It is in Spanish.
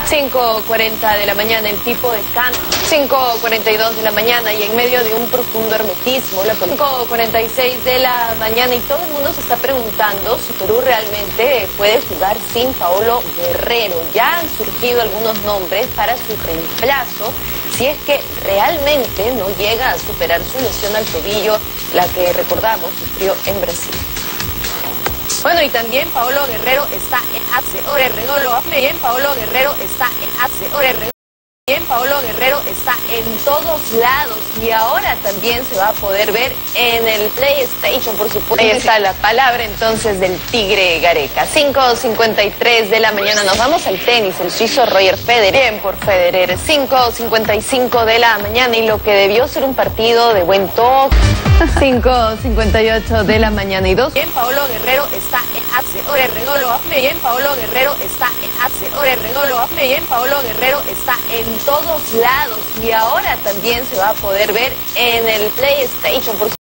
5:40 de la mañana, el tipo de cambio. 5:42 de la mañana y en medio de un profundo hermetismo. 5:46 de la mañana y todo el mundo se está preguntando si Perú realmente puede jugar sin Paolo Guerrero. Ya han surgido algunos nombres para su reemplazo, si es que realmente no llega a superar su lesión al tobillo, la que recordamos sufrió en Brasil. Bueno, y también Paolo Guerrero está en Paolo Guerrero está en todos lados y ahora también se va a poder ver en el PlayStation, por supuesto. Ahí está la palabra entonces del Tigre Gareca. 5:53 de la mañana, nos vamos al tenis, el suizo Roger Federer. Bien por Federer. 5:55 de la mañana y lo que debió ser un partido de buen toque. 5:58 de la mañana y 2. Bien, Paolo Guerrero está en Paolo Guerrero está en todos lados y ahora también se va a poder ver en el PlayStation, por supuesto.